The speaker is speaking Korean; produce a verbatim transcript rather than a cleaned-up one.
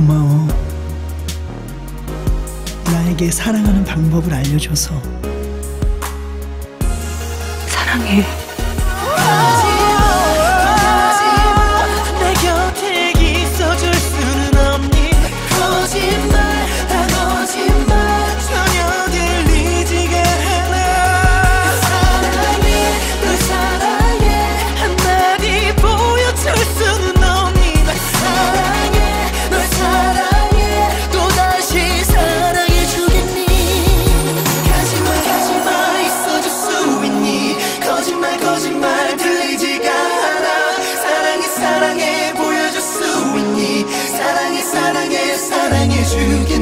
고마워. 나에게 사랑하는 방법을 알려줘서. 사랑해. 내 곁에 있어줄 수는 없니? 거짓말, 거짓말 전혀 들리지가 않아. 사랑해, 널 사랑해 한마디 보여줄 수는 없니? 날 사랑해, 널 사랑해 또다시 사랑해주겠니? 가지마, 가지마 있어줄 수 있니? 거짓말, 거짓말 들리지가 않아. 사랑해, 사랑해 보여줄 수 있니? 사랑해, 사랑해 사랑해주겠니?